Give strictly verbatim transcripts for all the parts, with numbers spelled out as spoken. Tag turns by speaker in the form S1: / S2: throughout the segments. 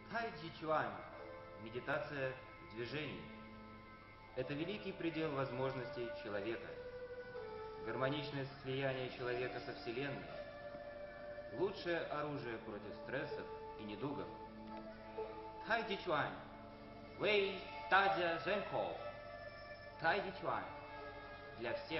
S1: Тай Чи Чуань – медитация в движении. Это великий предел возможностей человека. Гармоничное слияние человека со Вселенной – лучшее оружие против стрессов и недугов. Тай Чи Чуань – Вэй Тадзя Зэнхоу. Тай Чи Чуань – для всех.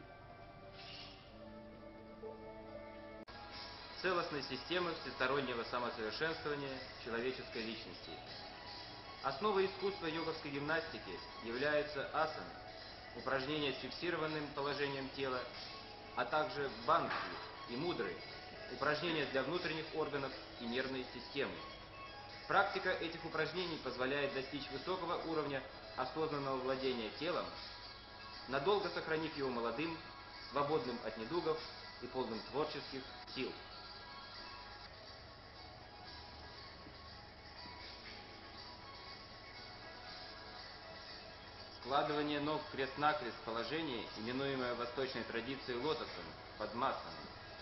S1: Целостной системы всестороннего самосовершенствования человеческой личности. Основой искусства йоговской гимнастики являются асаны, упражнения с фиксированным положением тела, а также бандхи и мудры, упражнения для внутренних органов и нервной системы. Практика этих упражнений позволяет достичь высокого уровня осознанного владения телом, надолго сохранив его молодым, свободным от недугов и полным творческих сил. Складывание ног крест-накрест в положении, именуемое в восточной традиции лотосом, падмасаной.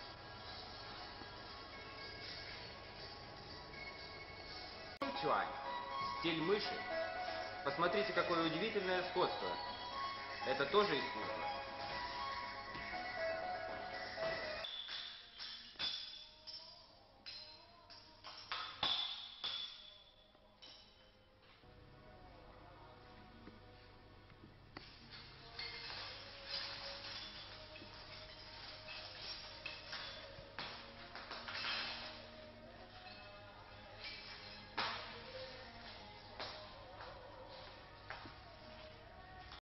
S1: Чуань. Стиль мыши. Посмотрите, какое удивительное сходство. Это тоже искусство.